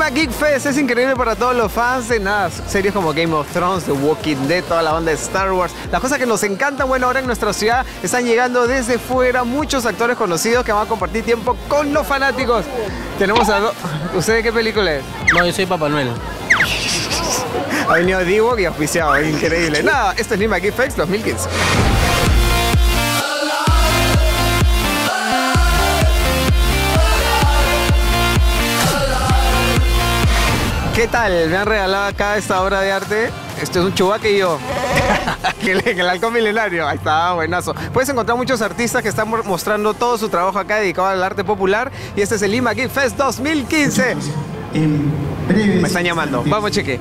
Lima Geek Fest es increíble para todos los fans de nada, series como Game of Thrones, The Walking Dead, toda la banda de Star Wars. Las cosas que nos encantan, bueno, ahora en nuestra ciudad están llegando desde fuera muchos actores conocidos que van a compartir tiempo con los fanáticos. Tenemos a ¿Usted de qué película es? No, yo soy Papá Noel. Ha venido Divo y auspiciado, es increíble. Nada, esto es Lima Geek Fest 2015. ¿Qué tal? Me han regalado acá esta obra de arte. Esto es un Chewbacca y yo. que el halcón milenario. Ahí está, buenazo. Puedes encontrar muchos artistas que están mostrando todo su trabajo acá dedicado al arte popular. Y este es el Lima Geek Fest 2015. Me están llamando. Vamos, cheque.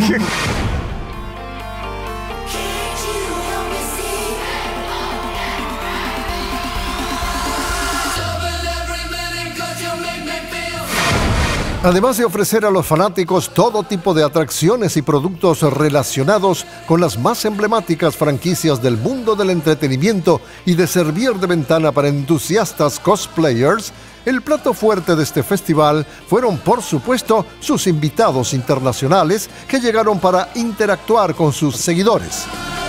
Además de ofrecer a los fanáticos todo tipo de atracciones y productos relacionados con las más emblemáticas franquicias del mundo del entretenimiento y de servir de ventana para entusiastas cosplayers, el plato fuerte de este festival fueron, por supuesto, sus invitados internacionales que llegaron para interactuar con sus seguidores.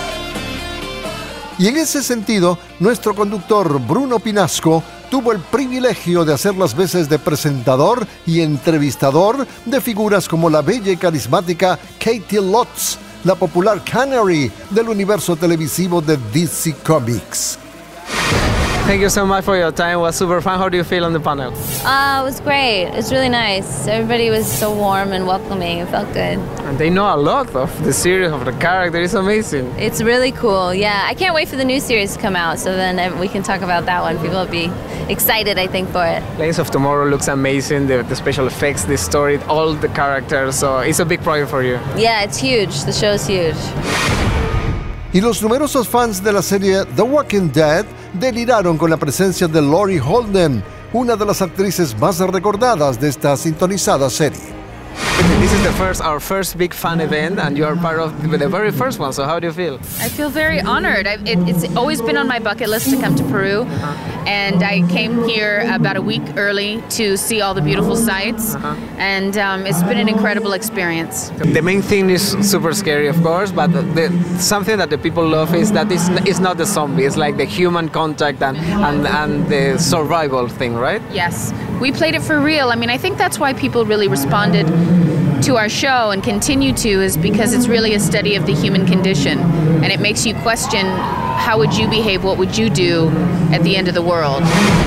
Y en ese sentido, nuestro conductor Bruno Pinasco tuvo el privilegio de hacer las veces de presentador y entrevistador de figuras como la bella y carismática Katie Lotz, la popular Canary del universo televisivo de DC Comics. Thank you so much for your time. It was super fun. How do you feel on the panel? It was great. It was really nice. Everybody was so warm and welcoming. It felt good. And they know a lot of the series, of the character. It's amazing. It's really cool. Yeah, I can't wait for the new series to come out, so then we can talk about that one. People will be excited, I think, for it. Legends of Tomorrow looks amazing. The special effects, the story, all the characters. So it's a big project for you. Yeah, it's huge. The show's huge. Y los numerosos fans de la serie The Walking Dead deliraron con la presencia de Laurie Holden, una de las actrices más recordadas de esta sintonizada serie. This is our first big fan event, and you are part of the very first one. So how do you feel? I feel very honored. It's always been on my bucket list to come to Peru, and I came here about a week early to see all the beautiful sights, and it's been an incredible experience. The main thing is super scary, of course, but something that the people love is that it's not the zombie. It's like the human contact and the survival thing, right? Yes, we played it for real. I mean, I think that's why people really responded to our show and continue to, is because it's really a study of the human condition, and it makes you question how would you behave, what would you do at the end of the world.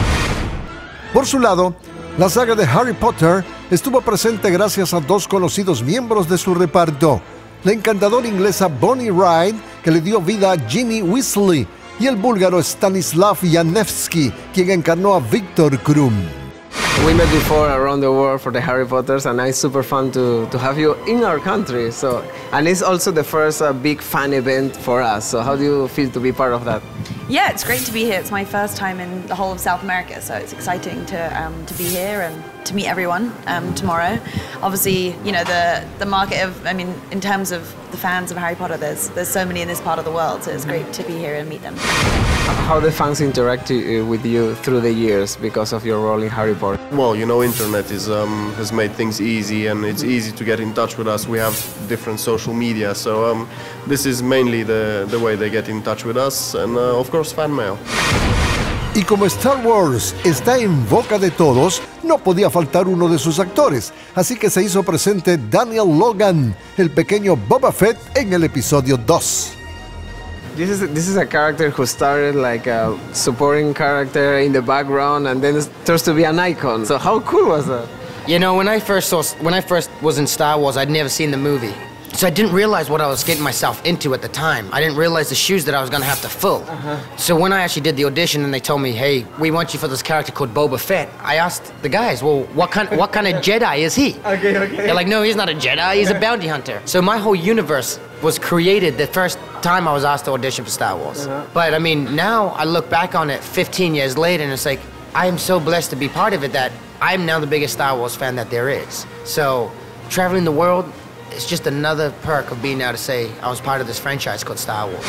Por su lado, la saga de Harry Potter estuvo presente gracias a dos conocidos miembros de su reparto, la encantadora inglesa Bonnie Wright, que le dio vida a Ginny Weasley, y el búlgaro Stanislav Janevsky, quien encarnó a Viktor Krum. We met before around the world for the Harry Potters, and it's super fun to have you in our country. So, and it's also the first big fan event for us. So how do you feel to be part of that? Yeah, it's great to be here. It's my first time in the whole of South America, so it's exciting to be here and to meet everyone tomorrow. Obviously, you know, the market of, I mean, in terms of the fans of Harry Potter, there's so many in this part of the world, so it's great to be here and meet them. How the fans interact with you through the years because of your role in Harry Potter? Well, you know, internet has made things easy, and it's easy to get in touch with us. We have different social media, so this is mainly the way they get in touch with us, and of course fan mail. Y como Star Wars está en boca de todos, no podía faltar uno de sus actores, así que se hizo presente Daniel Logan, el pequeño Boba Fett, en el episodio 2. This is a character who started like a supporting character in the background, and then it turns to be an icon. So how cool was that? You know, when I first was in Star Wars, I'd never seen the movie. So I didn't realize what I was getting myself into at the time. I didn't realize the shoes that I was gonna have to fill. So when I actually did the audition and they told me, hey, we want you for this character called Boba Fett, I asked the guys, well, what kind of Jedi is he? Okay. They're like, no, he's not a Jedi, he's a bounty hunter. So my whole universe was created the first time I was asked to audition for Star Wars. But I mean, now I look back on it 15 years later and it's like, I am so blessed to be part of it that I'm now the biggest Star Wars fan that there is. So traveling the world, it's just another perk of being able to say I was part of this franchise called Star Wars.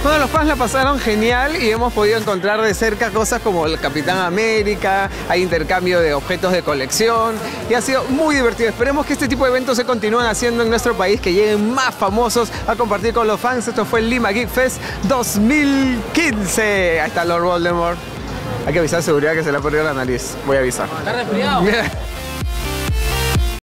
Bueno, los fans la pasaron genial y hemos podido encontrar de cerca cosas como el Capitán América, hay intercambio de objetos de colección y ha sido muy divertido. Esperemos que este tipo de eventos se continúen haciendo en nuestro país, que lleguen más famosos a compartir con los fans. Esto fue el Lima Geek Fest 2015. Ahí está Lord Voldemort. Hay que avisar a seguridad que se le ha perdido la nariz. Voy a avisar. Está resfriado.